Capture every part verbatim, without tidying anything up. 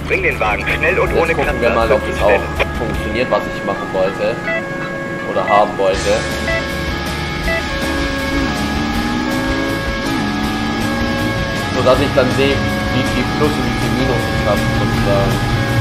Bring den Wagen schnell und Jetzt ohne gucken Kratzer wir mal, ob zur das Stelle. auch funktioniert, was ich machen wollte. Oder haben wollte. So dass ich dann sehe, wie viel Plus und wie viel Minus ich habe, sozusagen.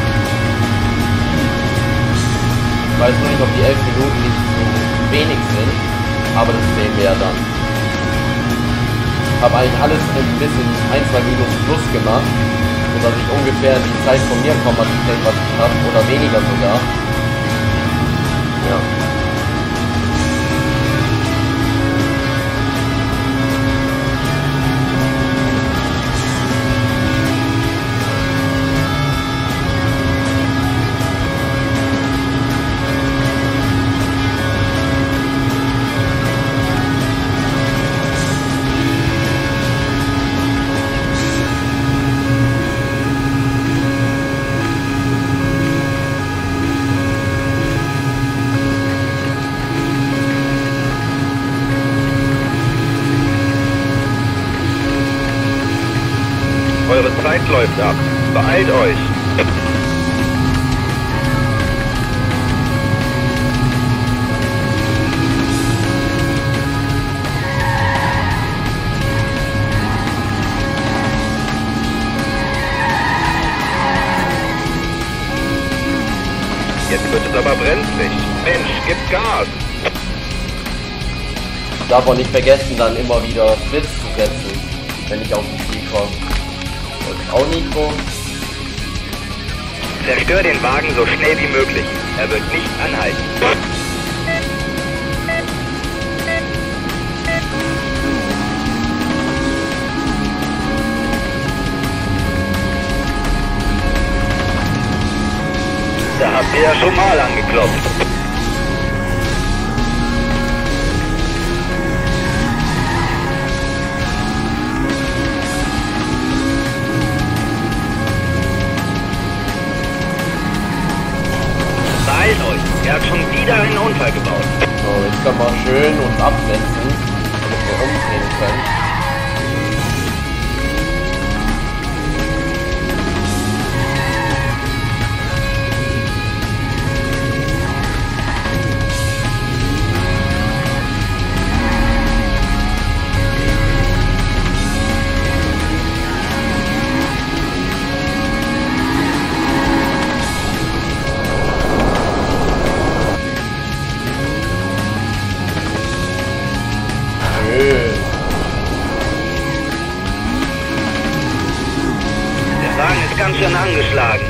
Ich weiß nur nicht, ob die elf Minuten nicht so wenig sind, aber das sehen wir ja dann. Ich habe eigentlich alles ein bisschen ein, zwei Minus plus gemacht, sodass ich ungefähr die Zeit von mir komme, was ich denke, was ich habe, oder weniger sogar. Ja. Eure Zeit läuft ab. Beeilt euch. Jetzt wird es aber brenzlig. Mensch, gib Gas. Darf auch nicht vergessen, dann immer wieder Blitz zu setzen, wenn ich auf den Ziel komme. Und auch Nitro. Zerstör den Wagen so schnell wie möglich. Er wird nicht anhalten. Da habt ihr ja schon mal angeklopft. Beeilt euch, er hat schon wieder einen Unfall gebaut. So, jetzt können wir schön uns absetzen, damit wir umdrehen können. Der Wagen ist ganz schön angeschlagen.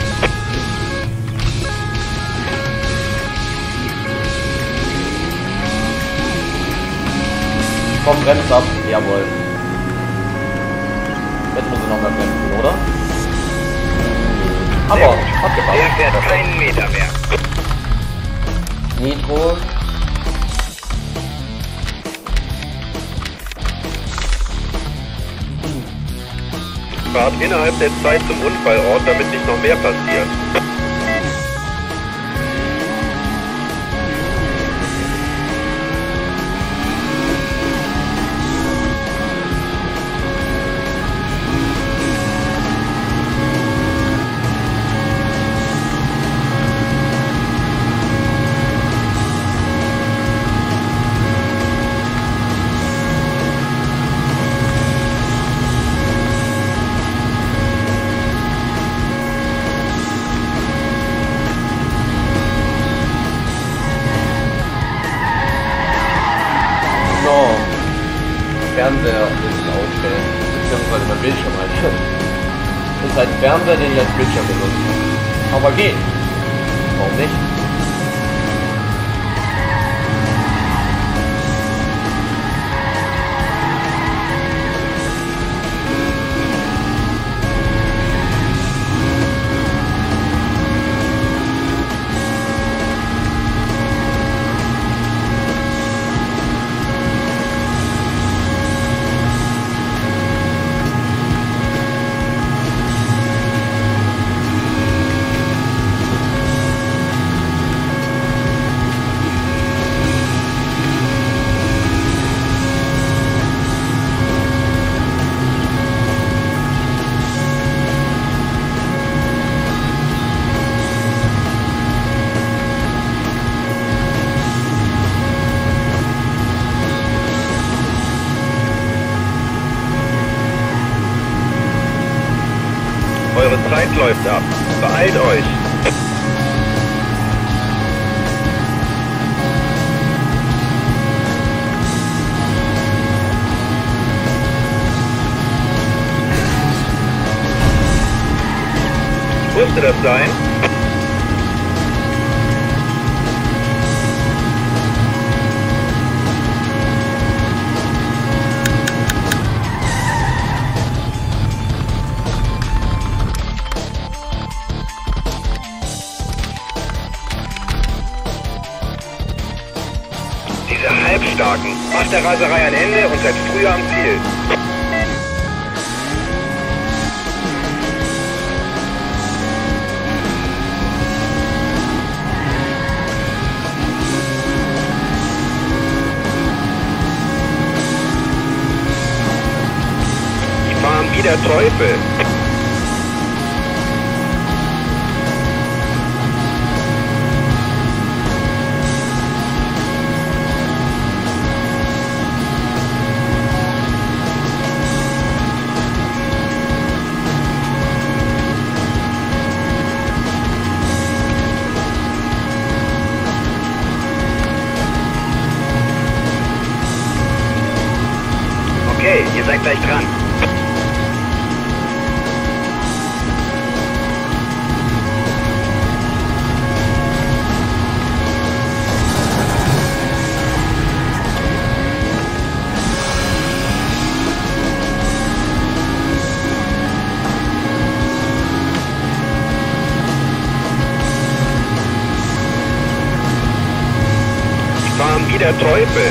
Komm, bremst ab. Jawohl. Jetzt muss ich noch mal bremsen, oder? Sehr Aber, gut. abgepasst. Er fährt keinen Meter mehr. Nitro. Fahrt innerhalb der Zeit zum Unfallort, damit nicht noch mehr passiert. Fernseher ist ausstellen, beziehungsweise mein Bildschirm halt. Das ist halt Fernseher, den ich als Bildschirm benutze. Aber geht. Warum nicht? Eure Zeit läuft ab. Beeilt euch. Musste das sein? Diese Halbstarken. Macht der Raserei ein Ende und seid früher am Ziel. Wie der Teufel. Okay, ihr seid gleich dran. Wie der Teufel.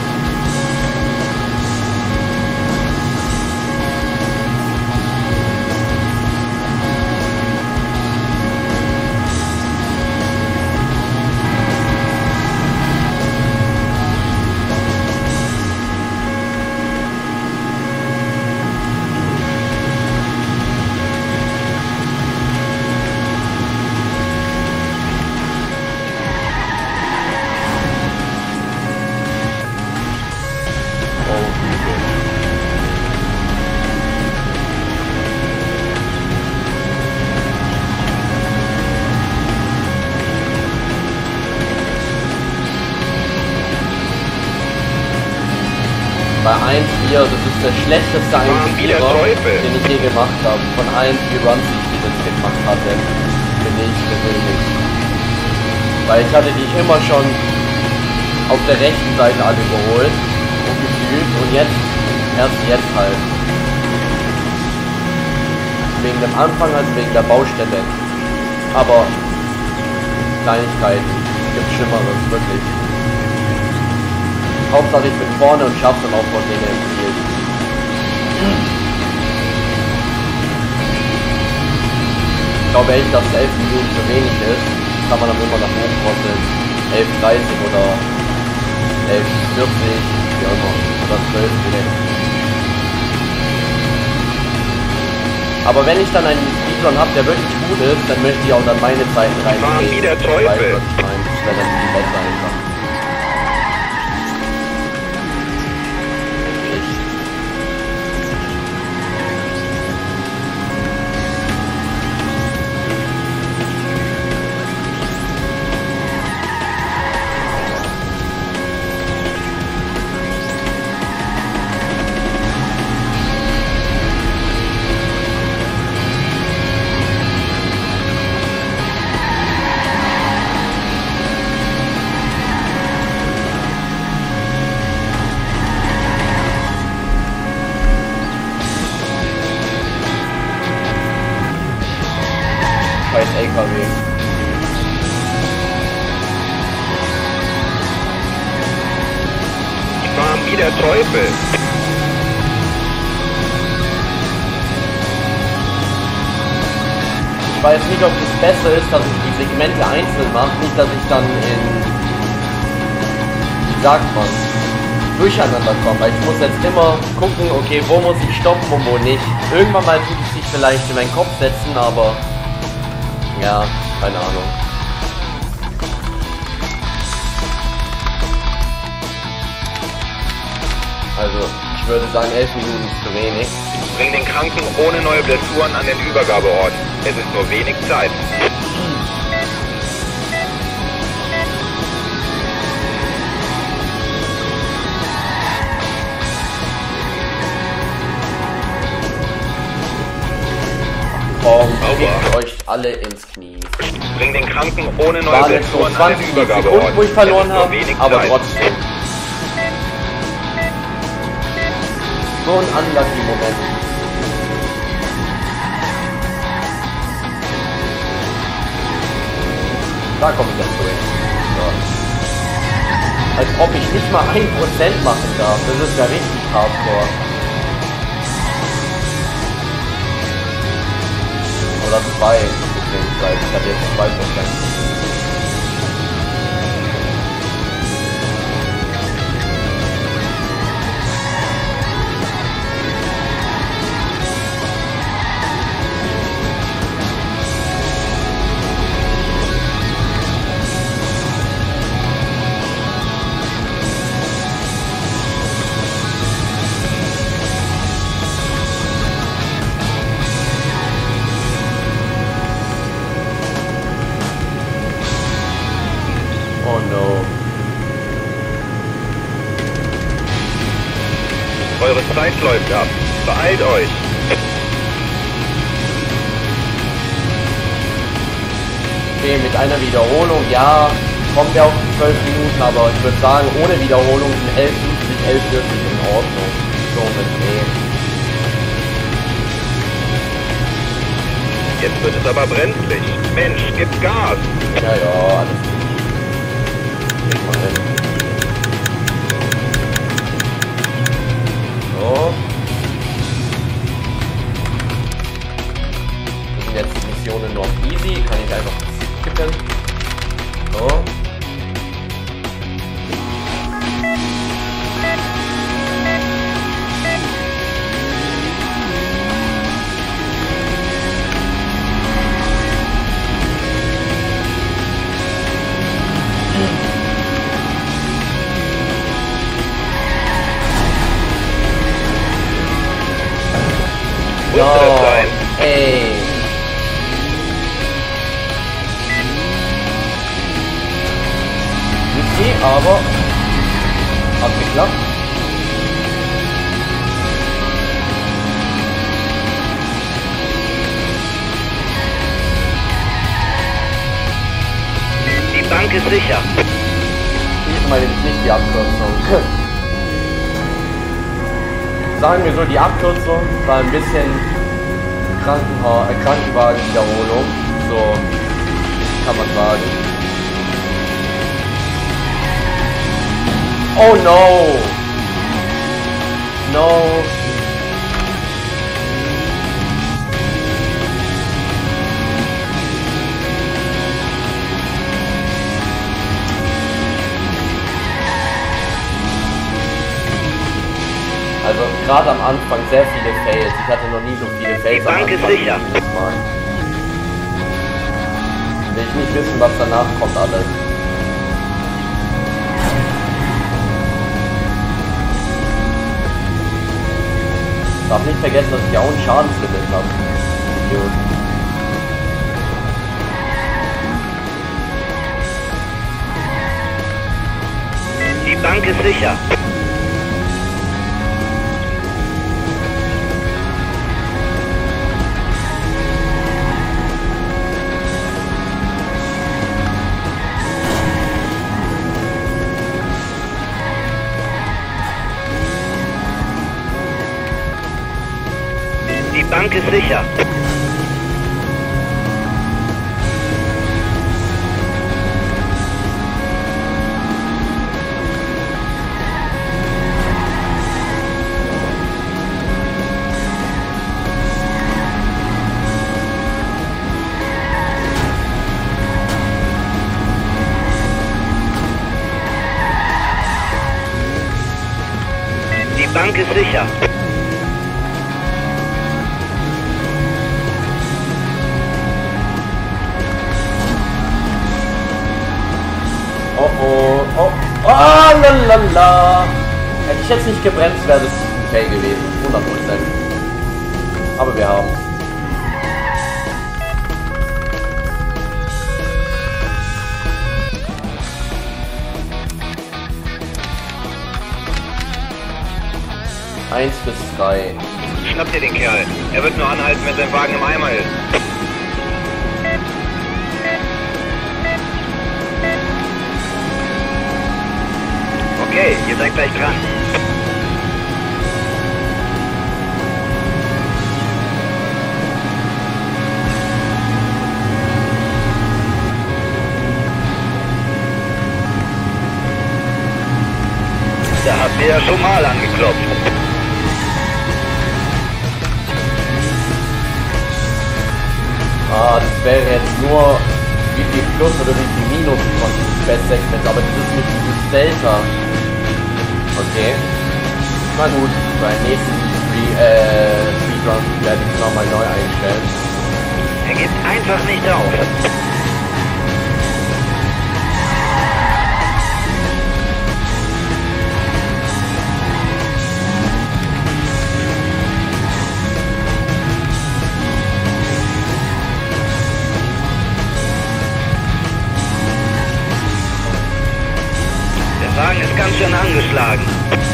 Bei eins vier, das ist der schlechteste eins vier, den ich je gemacht habe. Von allen vier Runs, die ich bis jetzt gemacht hatte, finde ich persönlich. Weil ich hatte die immer schon auf der rechten Seite alle überholt und gefühlt und jetzt, erst jetzt halt. Wegen dem Anfang, also wegen der Baustelle. Aber Kleinigkeiten, gibt Schlimmeres, wirklich. Hauptsache ich bin vorne und schaff's dann auch vor denen im Ziel. Ich glaube echt, dass elf Minuten zu wenig ist. Kann man dann immer nach oben drosseln. elf dreißig oder elf vierzig, wie auch immer. Oder zwölf direkt. Aber wenn ich dann einen Speedrun habe, der wirklich gut ist, dann möchte ich auch dann meine Zeiten reinbringen. Wie der Teufel. Ich weiß, was ich meine. Das wäre dann viel besser einfach. Scheiß L K W. Fahren wie der Teufel. Ich weiß nicht, ob es besser ist, dass ich die Segmente einzeln mache, nicht, dass ich dann in, wie sagt man, durcheinander komme. Weil ich muss jetzt immer gucken, okay, wo muss ich stoppen und wo nicht. Irgendwann mal tut es sich vielleicht in meinen Kopf setzen, aber ja, keine Ahnung. Also, Ich würde sagen, elf Minuten ist zu wenig. Bring den Kranken ohne neue Blessuren an den Übergabeort. Es ist nur wenig Zeit. Oh, bringt euch alle ins Knie. Bring den Kranken ohne neue War jetzt so Blessuren an den zwanzig Übergabeort. Sekunden, wo ich verloren habe, aber Zeit. trotzdem. So ein unlucky Moment. Da komme ich jetzt durch. So. Als ob ich nicht mal ein Prozent machen darf. Das ist ja richtig hardcore. Oder zwei, beziehungsweise ich hatte jetzt zwei Prozent. Oh no. Eure Zeit läuft ab. Beeilt euch. Okay, mit einer Wiederholung, ja, kommt er auf die zwölf Minuten, aber ich würde sagen, ohne Wiederholung sind elf fünfzig, elf vierzig in Ordnung. So mit nee. Jetzt wird es aber brenzlig. Mensch, gib Gas. Ja, ja, alles gut. Krieg mal hin. So. Das sind jetzt die Missionen noch easy, kann ich einfach skippen. So. Musste das sein? Ey. Okay, aber hat geklappt. Die Bank ist sicher. Diesmal ist nicht die Abkürzung. Sagen wir so, die Abkürzung war ein bisschen Krankenha äh, Krankenwagen-Wiederholung. So kann man sagen. Oh no! No! Also gerade am Anfang sehr viele Fails. Ich hatte noch nie so viele Fails. Die Bank ist sicher. Mal. Will ich nicht wissen, was danach kommt alles. Ich darf nicht vergessen, dass ich auch ein Schadenslimit habe. Idiot. Die Bank ist sicher. Die Bank ist sicher. Die Bank ist sicher. Oh oh, oh, oh, lalala. Hätte ich jetzt nicht gebremst, wäre das okay gewesen, hundert Prozent. Aber wir haben eins bis drei. Schnappt ihr den Kerl. Er wird nur anhalten, wenn sein Wagen im Eimer ist. Okay, ihr seid gleich dran. Da habt ihr ja schon mal angeklopft. Ah, das wäre jetzt nur wie viel Plus oder wie viel Minus von diesem Best-Segment, aber das ist nicht dieses Delta. Okay. Na gut, beim nächsten äh, Speedrun werde ich es nochmal neu einstellen. Er gibt einfach nicht auf. Der Wagen ist ganz schön angeschlagen.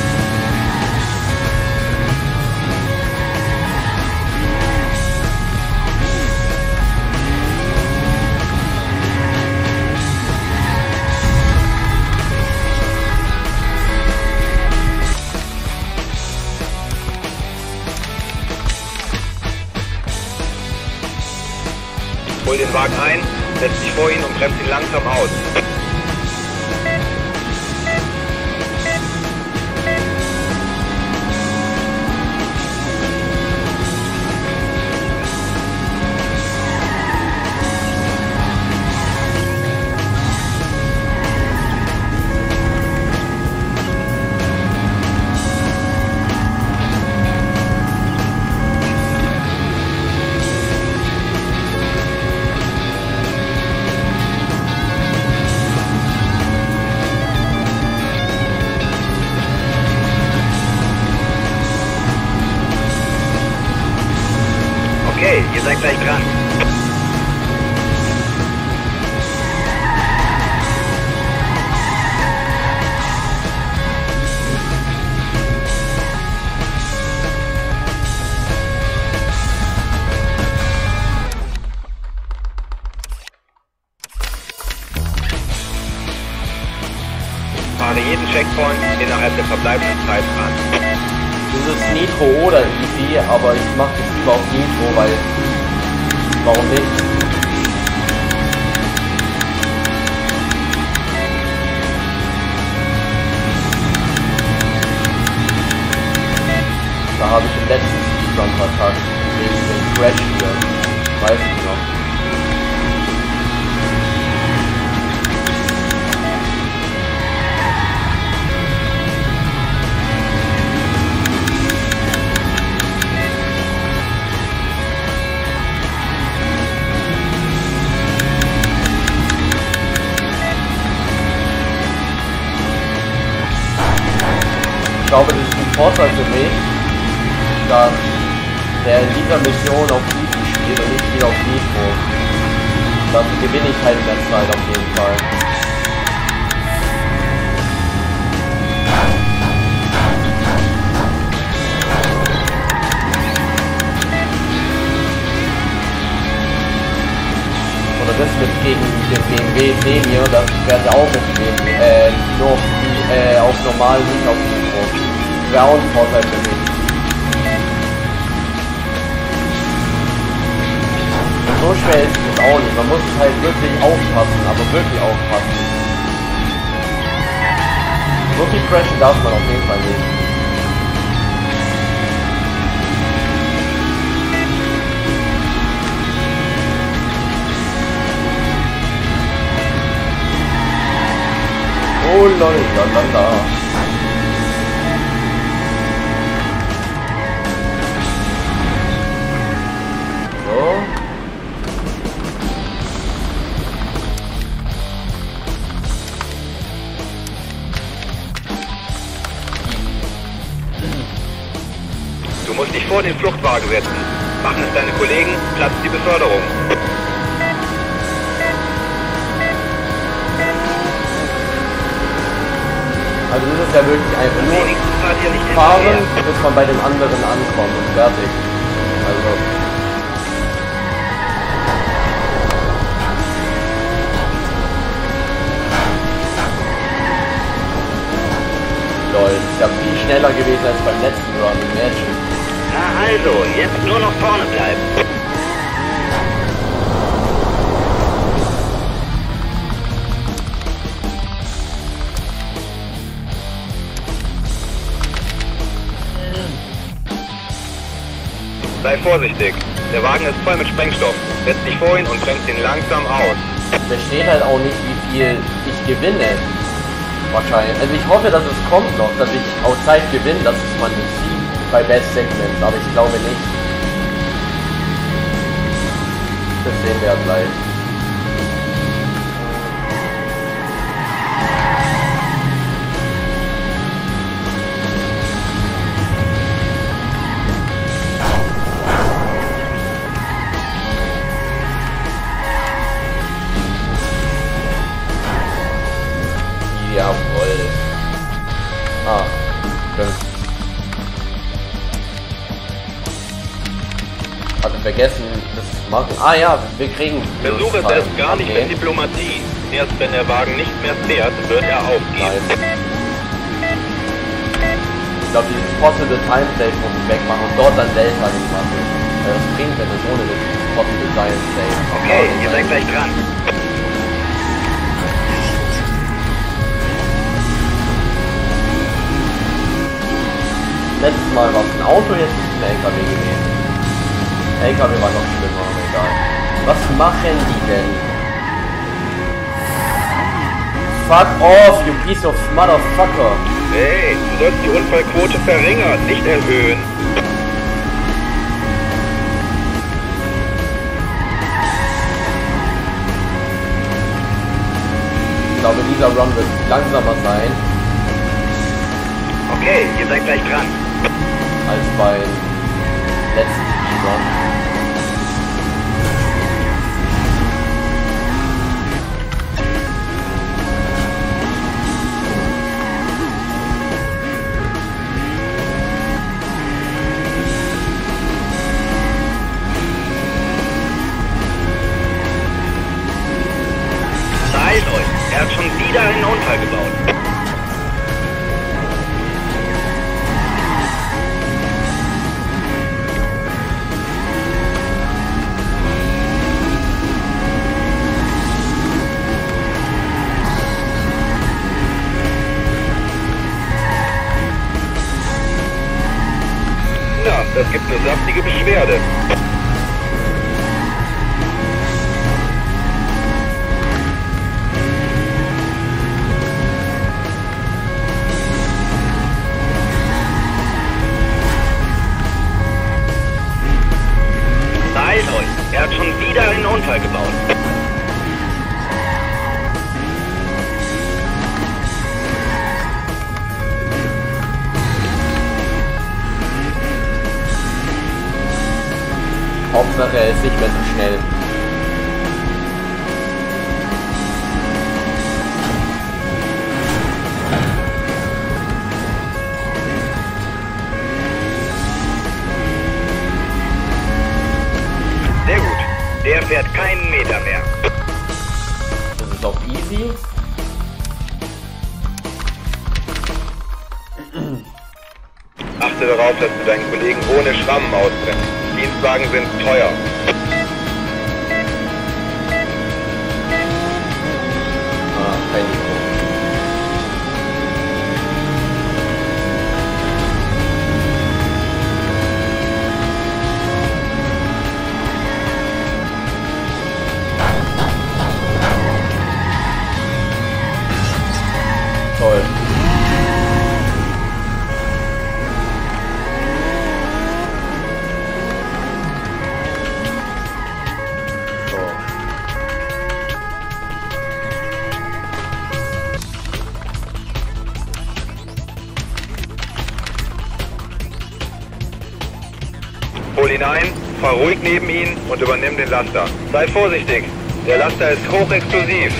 Hol den Wagen ein, setz dich vor ihn und bremst ihn langsam aus. Okay, ihr seid gleich dran. Fahre jeden Checkpoint innerhalb der verbleibenden Zeit an. Das ist Nitro oder Easy, aber ich mache das lieber auf Nitro, weil warum nicht? Da habe ich im letzten Speedrun verkackt, wegen dem Crash hier, weiß ich noch. Ich glaube, das ist ein Vorteil für mich, dass der in dieser Mission auf Easy spielt und nicht viel auf Nitro. Dafür gewinne ich halt in der Zeit auf jeden Fall. Oder das mit gegen den B M W sehen hier, das wäre auch mit äh, nur auf, äh, auf normal, nicht auf Nitro. Wäre auch ein Vorteil für mich. Und so schwer ist es auch nicht. Man muss es halt wirklich aufpassen, aber wirklich aufpassen. So viel crashen darf man auf jeden Fall nicht. Oh Leute, da, da, da. musst dich vor den Fluchtwagen setzen. Machen es deine Kollegen, platzt die Beförderung. Also das ist ja wirklich einfach nur fahren, bis man bei dem anderen ankommt und fertig. Also. Lol, ist ja viel schneller gewesen als beim letzten Run, imagine. Na also, jetzt nur noch vorne bleiben. Sei vorsichtig. Der Wagen ist voll mit Sprengstoff. Setz dich vor ihn und bremst ihn langsam aus. Da steht halt auch nicht, wie viel ich gewinne. Wahrscheinlich. Also ich hoffe, dass es kommt noch, dass ich auch Zeit gewinne, dass es man nicht sieht bei Best Segments, aber ich glaube nicht. Das sehen wir ja gleich. Jawohl. Ah, stimmt. Hatte vergessen, das zu machen. Ah ja, wir kriegen... Versuche es erst gar nicht mit Diplomatie. Erst wenn der Wagen nicht mehr fährt, wird er aufgehen. Ich glaube, dieses Possible Time Save muss ich wegmachen und dort dann Delta nicht machen. Weil das bringt mir das ohne das Possible Time Save. Okay, ihr seid gleich dran. Letztes Mal war es ein Auto, jetzt ist es ein L K W gewesen. L K W war noch schlimmer, aber egal. Was machen die denn? Fuck off, you piece of motherfucker. Hey, du sollst die Unfallquote verringern, nicht erhöhen. Ich glaube, dieser Run wird langsamer sein. Okay, ihr seid gleich dran. Als beim letzten Speedrun. Seid euch, er hat schon wieder einen Unfall gebaut. Das gibt eine saftige Beschwerde. Seid euch, er hat schon wieder einen Unfall gebaut. Hauptsache, er ist nicht mehr so schnell. Sehr gut. Der fährt keinen Meter mehr. Das ist auch easy. Achte darauf, dass du deinen Kollegen ohne Schrammen ausbremst. Dienstwagen sind teuer. Ah, kein Niveau. Toll. Hol ihn ein, fahr ruhig neben ihn und übernimm den Laster. Sei vorsichtig, der Laster ist hochexplosiv.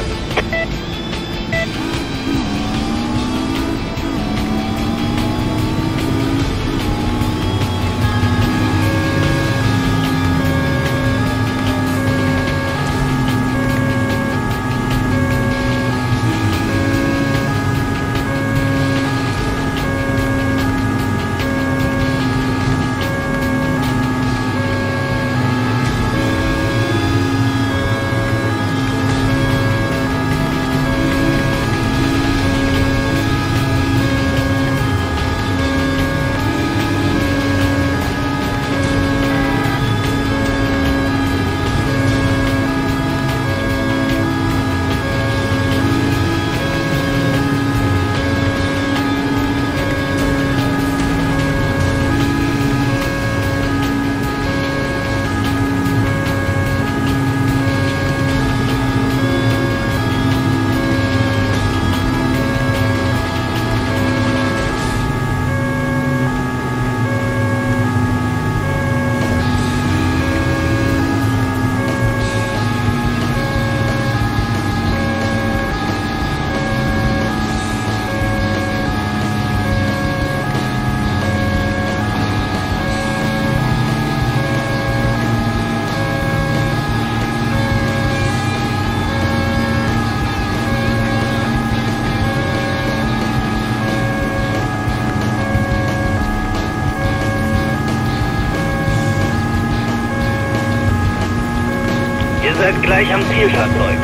Ihr seid gleich am Zielfahrzeug.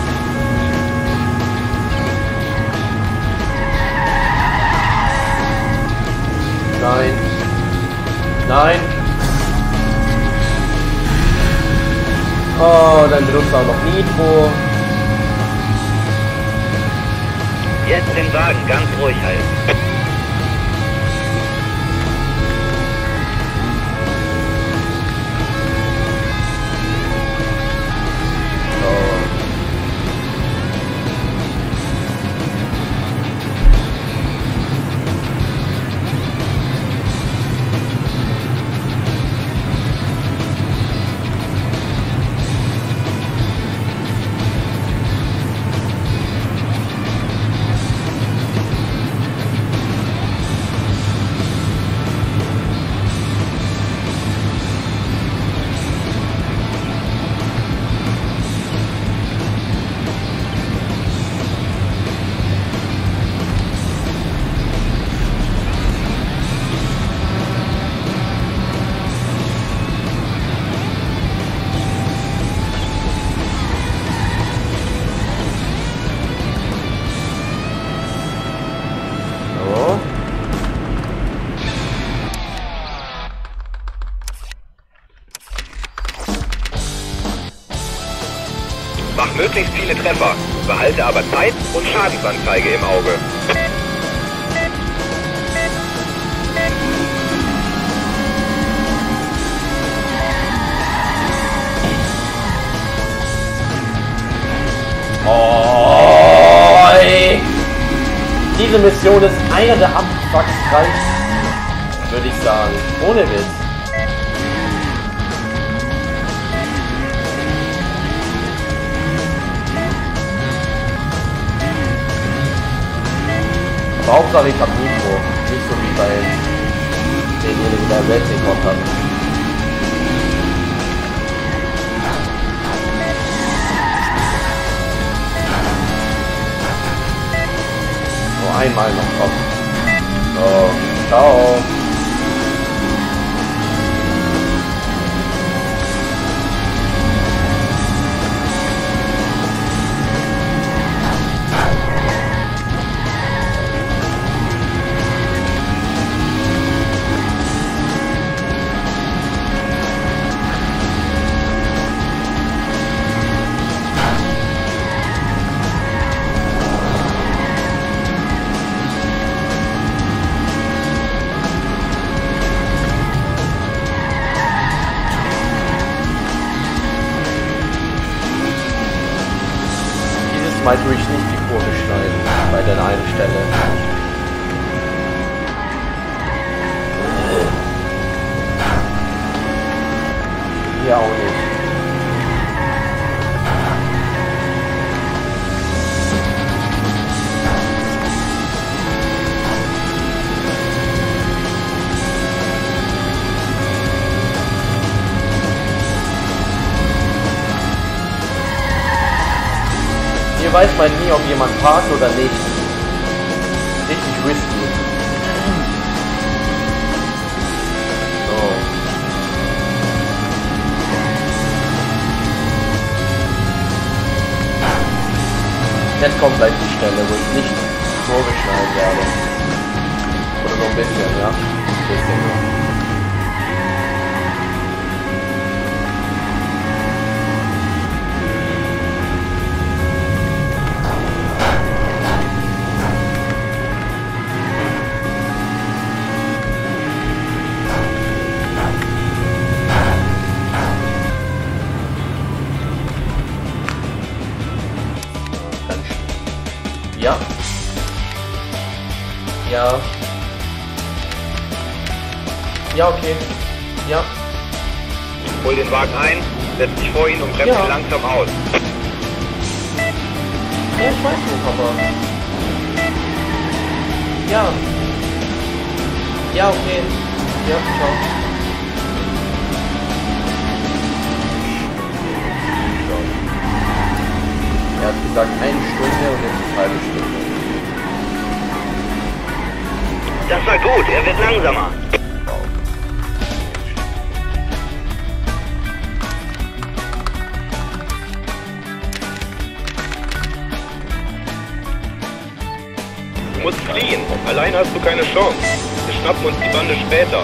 Nein. Nein. Oh, dann benutzt auch noch Nitro. Jetzt den Wagen ganz ruhig halten. Mach möglichst viele Treffer, behalte aber Zeit und Schadensanzeige im Auge. Oh, ey. Diese Mission ist einer der abfuckstreichsten, würde ich sagen. Ohne Witz. Aber Hauptsache ich hab Nitro. Nicht so wie bei denjenigen, der Racing Mod hat. Einmal noch kommen. So, ciao. Mal tue ich nicht die Kurve schneiden bei der einen Stelle. hier weiß man nie, ob jemand parkt oder nicht. Richtig risky. So. Jetzt kommt gleich die Stelle, wo ich nicht Kurve schneiden werde. Oder so ein bisschen, ja. Ein bisschen, ja. Ja. Ja. Ja, okay. Ja. Hol den Wagen ein, setz dich vor ihn und bremst Ja. ihn langsam aus. Ja, ich weiß nicht, Papa. Ja. Ja, okay. Ja, ciao. Er hat gesagt eine Stunde und jetzt eine halbe Stunde. Das war gut, er wird langsamer. Wow. Du musst fliehen. Allein hast du keine Chance. Wir schnappen uns die Bande später.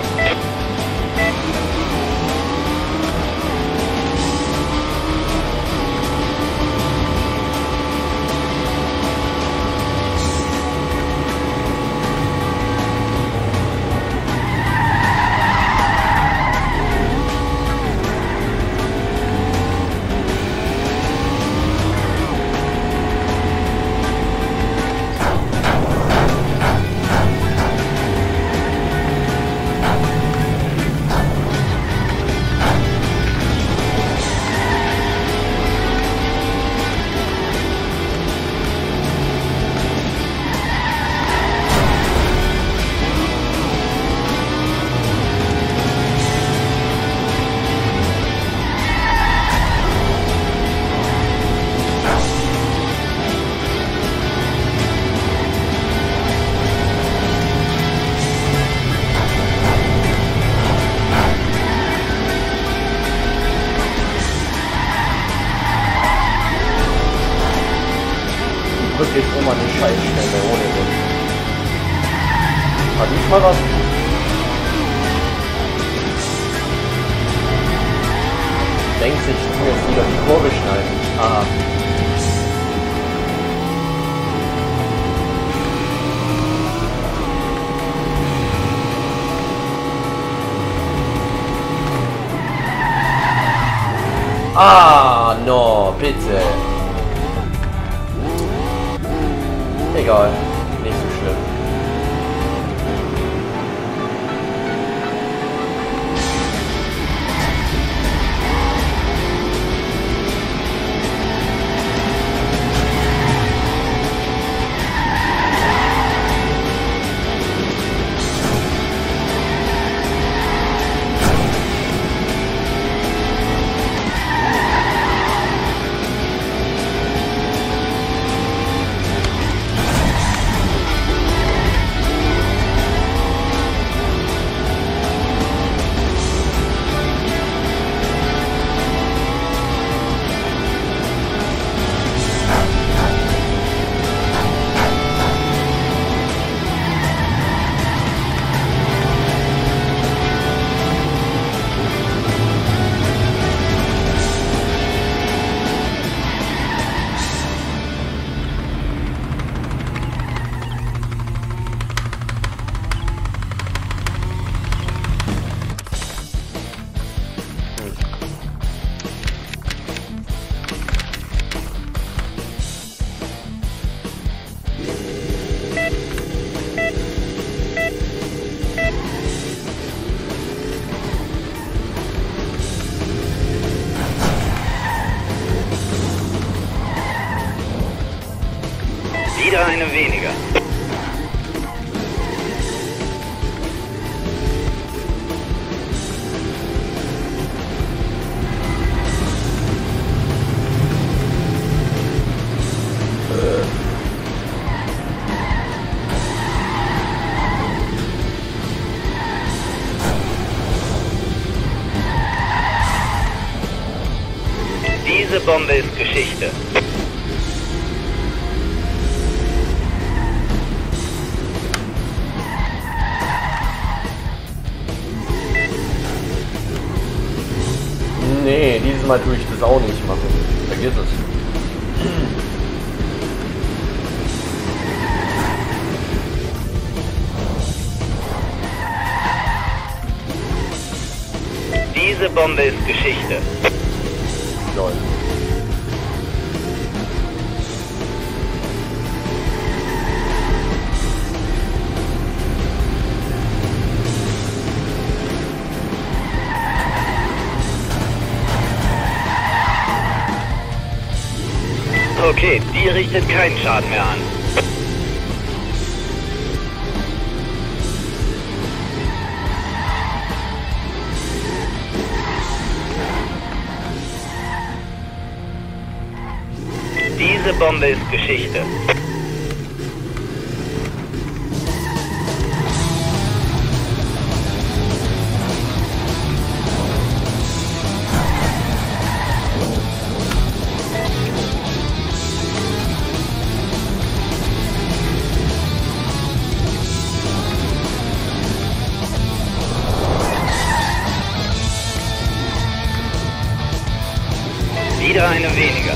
Wirklich immer eine Scheißstelle ohne Sinn. Hat diesmal was? Denkst du, ich tu jetzt wieder die Kurve schneiden? Aha. Ah, no, bitte. Egal, nicht so schlimm. Wieder eine weniger. Diese Bombe ist Geschichte. Nee, dieses Mal tue ich das auch nicht machen. Vergiss es. Diese Bombe ist Geschichte. Lol. Okay, die richtet keinen Schaden mehr an. Diese Bombe ist Geschichte. Wieder eine weniger.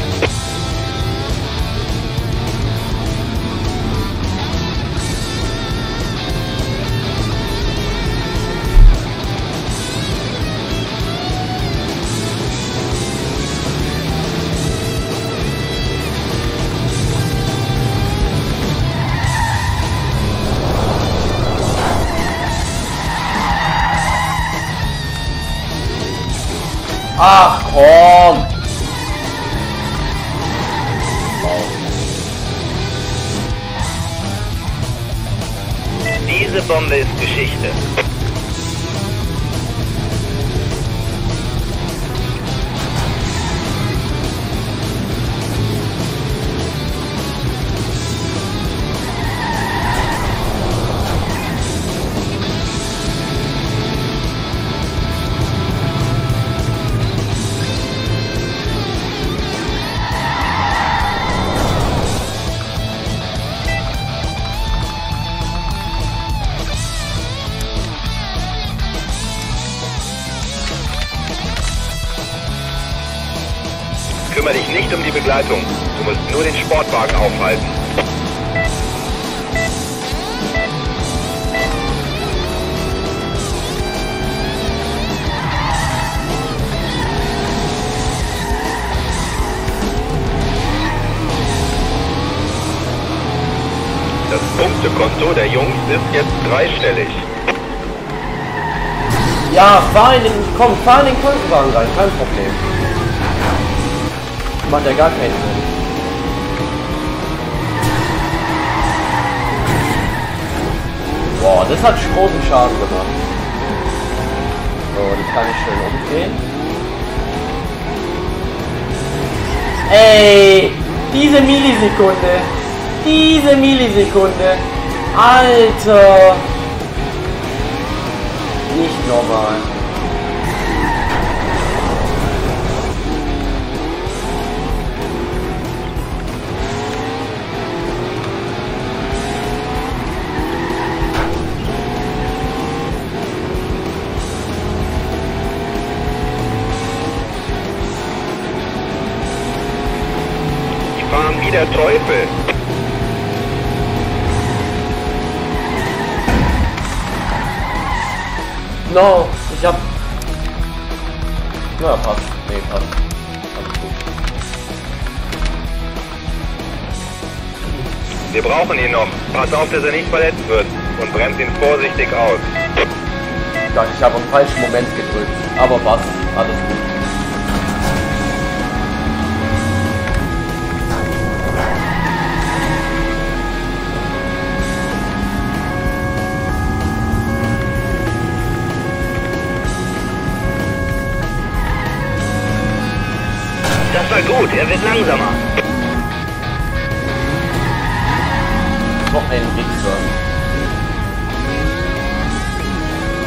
Ach komm! Diese Bombe ist Geschichte. Kümmere dich nicht um die Begleitung. Du musst nur den Sportwagen aufhalten. Das Punktekonto der Jungs ist jetzt dreistellig. Ja, fahr in den, komm, fahr in den Krankenwagen rein, kein Problem. Macht ja gar keinen Sinn. Boah, das hat großen Schaden gemacht. So, das kann ich schön umdrehen. Ey, diese Millisekunde. Diese Millisekunde. Alter. Nicht normal. Wie der Teufel. No, ich hab... Na, passt. Nee, passt. Alles gut. Wir brauchen ihn noch. Pass auf, dass er nicht verletzt wird. Und bremst ihn vorsichtig aus. Ja, ich habe im falschen Moment gedrückt. Aber passt. Alles gut. Das war gut, er wird langsamer. Noch ein Wichser.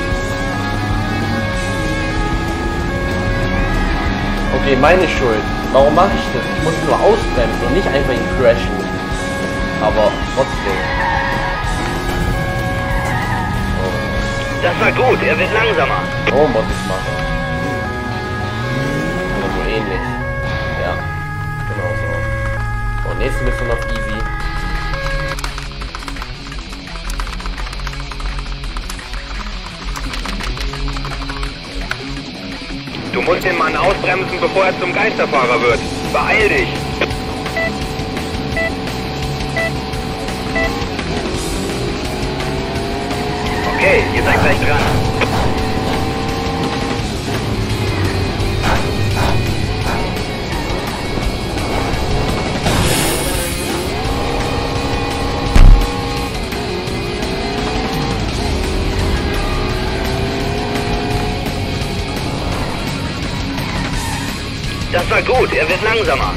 Okay, meine Schuld. Warum mache ich das? Ich muss nur ausbremsen und nicht einfach ihn crashen. Aber trotzdem. Oh. Das war gut, er wird langsamer. Oh, muss ich machen. Oder so ähnlich. Ja, genau so. So, nächste Mission auf easy. Du musst den Mann ausbremsen, bevor er zum Geisterfahrer wird. Beeil dich! Okay, ihr seid gleich dran. Das war gut, er wird langsamer.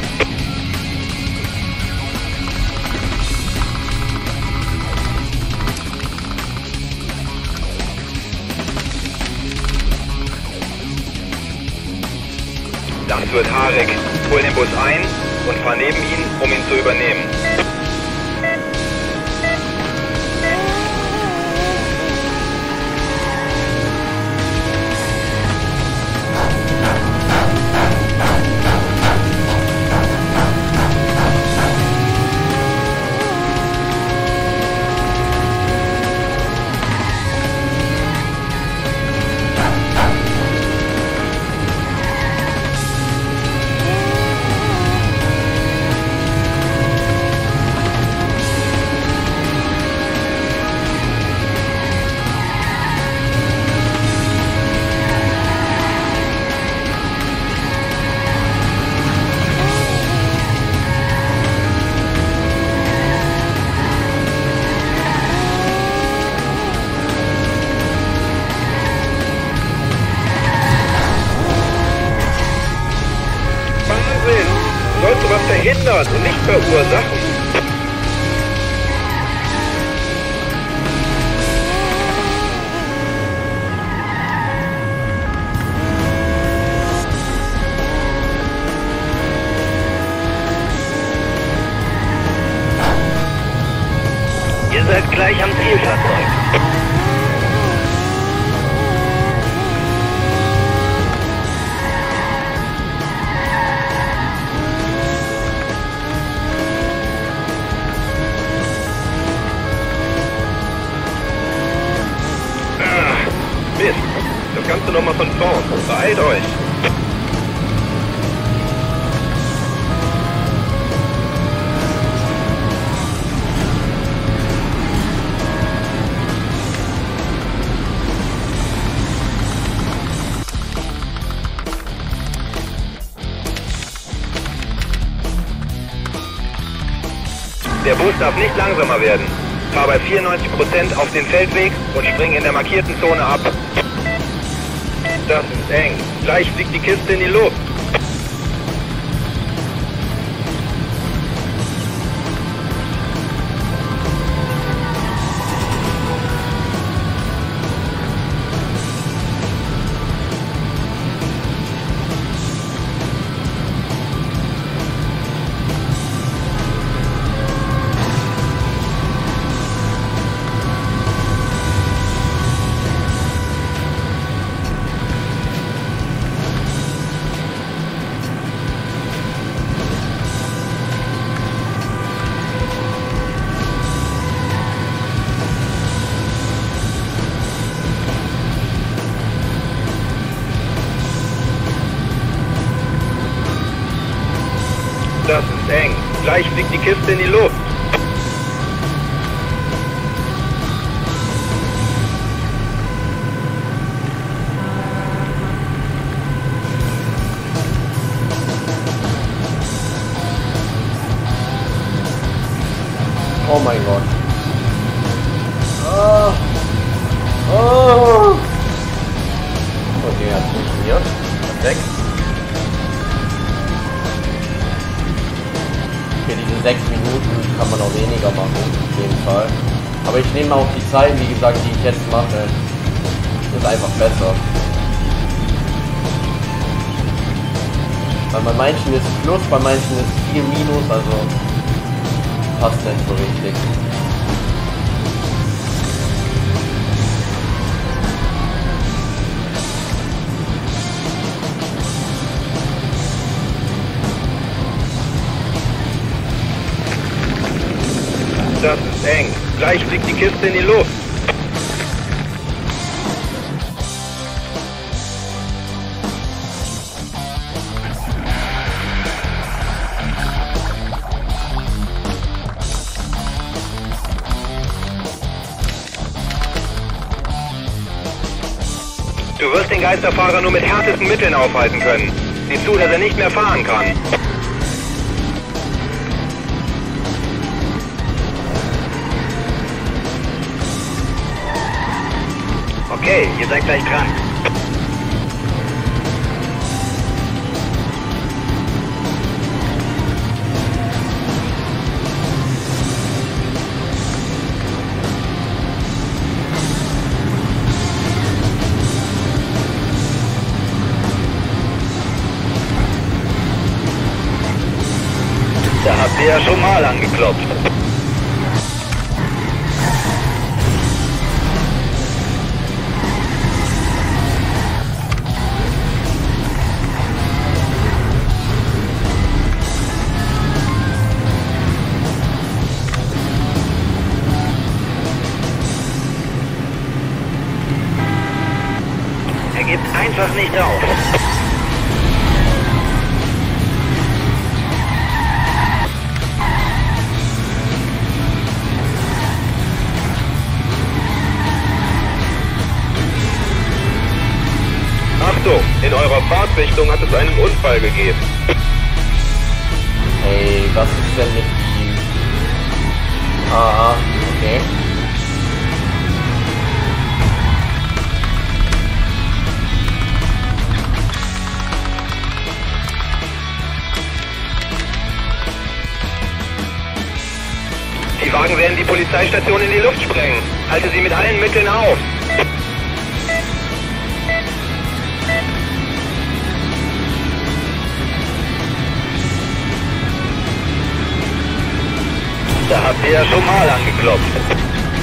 Das wird haarig. Hol den Bus ein und fahr neben ihn, um ihn zu übernehmen. Sollst du was verhindern und nicht verursachen? Ihr seid gleich am Zielfahrzeug. Mist, das Ganze nochmal von vorn. Beeilt euch! Der Bus darf nicht langsamer werden. Fahr bei vierundneunzig Prozent auf den Feldweg und spring in der markierten Zone ab. Das ist eng. Gleich fliegt die Kiste in die Luft. Das ist eng. Gleich fliegt die Kiste in die Luft. Oh mein Gott. Oh. Oh. Okay, hat funktioniert. Perfekt. Für diese sechs Minuten kann man auch weniger machen, auf jeden Fall. Aber ich nehme auch die Zeit, wie gesagt, die ich jetzt mache. Ist einfach besser. Weil bei manchen ist es Plus, bei manchen ist es viel Minus, also passt nicht so richtig. Das ist eng. Gleich fliegt die Kiste in die Luft. Du wirst den Geisterfahrer nur mit härtesten Mitteln aufhalten können. Sieh zu, dass er nicht mehr fahren kann. Okay, ihr seid gleich dran. Da habt ihr ja schon mal angeklopft. Er gibt einfach nicht auf. Achtung, in eurer Fahrtrichtung hat es einen Unfall gegeben. Hey, was ist denn mit ihm? Ah, okay. Die Wagen werden die Polizeistation in die Luft sprengen. Halte sie mit allen Mitteln auf. Da habt ihr ja schon mal angeklopft.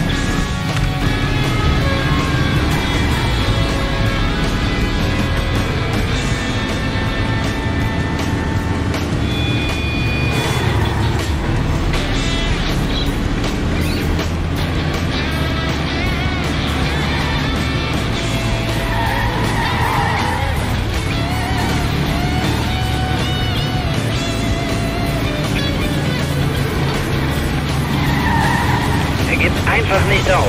Er gibt einfach nicht auf.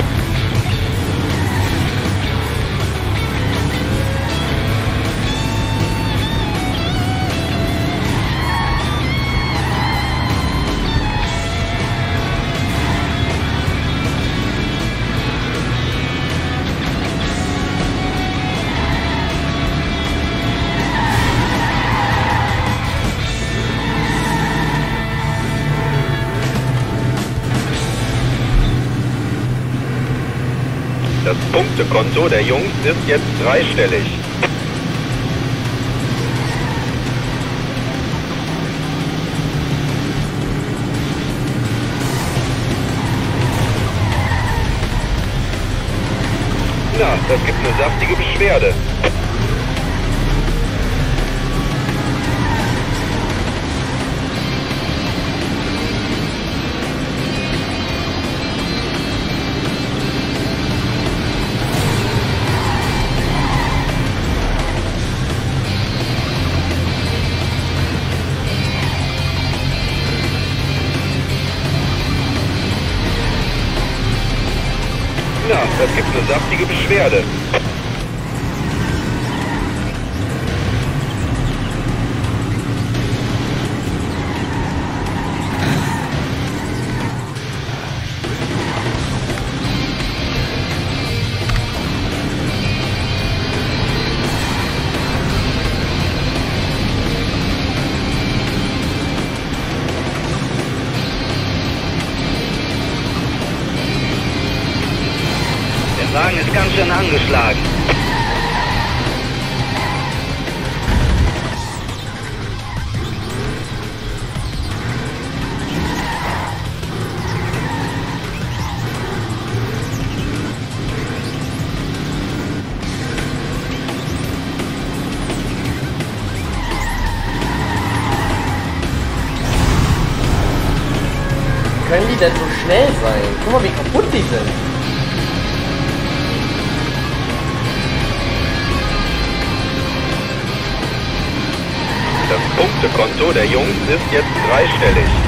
Das Punktekonto der Jungs ist jetzt dreistellig. Na, das gibt eine saftige Beschwerde. Na, das gibt eine saftige Beschwerde. Der Wagen ist ganz schön angeschlagen. können die denn so schnell sein? Guck mal, wie kaputt die sind. Das Punktekonto der Jungs ist jetzt dreistellig.